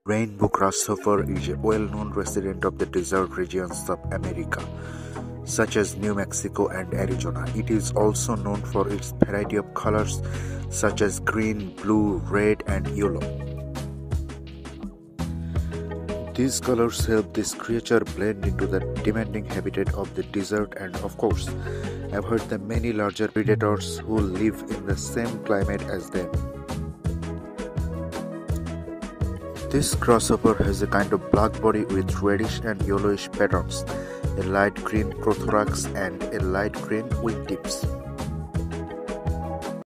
Rainbow grasshopper is a well-known resident of the desert regions of America, such as New Mexico and Arizona. It is also known for its variety of colors, such as green, blue, red, and yellow. These colors help this creature blend into the demanding habitat of the desert and, of course, avoid the many larger predators who live in the same climate as them. This grasshopper has a kind of black body with reddish and yellowish patterns, a light green prothorax and a light green wingtips.